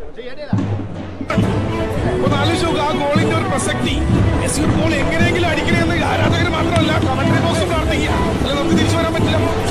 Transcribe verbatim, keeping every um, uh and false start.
ആ ഗോളിന്റെ ഒരു പ്രസക്തി മെസ്സി ഒരു ഗോൾ എങ്ങനെയെങ്കിലും അടിക്കണമെന്ന് ആരാധകർ മാത്രമല്ല കമന്ററി ബോക്സും പ്രാർത്ഥിക്കുക. അല്ല നമുക്ക് തിരിച്ചു വരാൻ പറ്റില്ല.